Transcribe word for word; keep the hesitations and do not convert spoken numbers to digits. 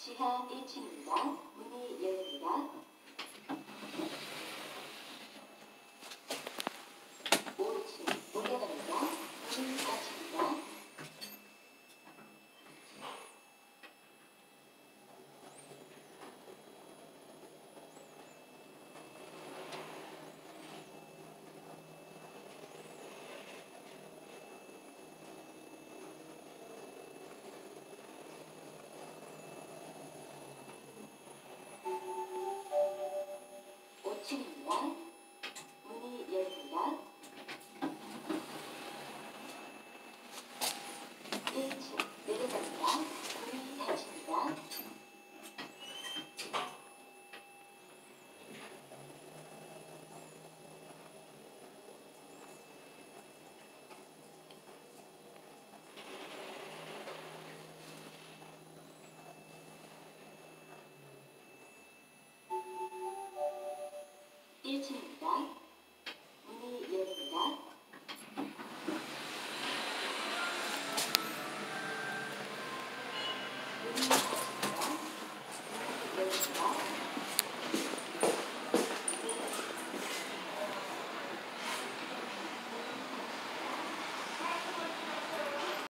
지하 일 층입니다. 문이 열립니다. 오 층 올라갑니다. 문이 닫힙니다. 오 층입니다. 문이 열립니다. 일 층 내려갑니다. 문이 닫힙니다. 일 층입니다.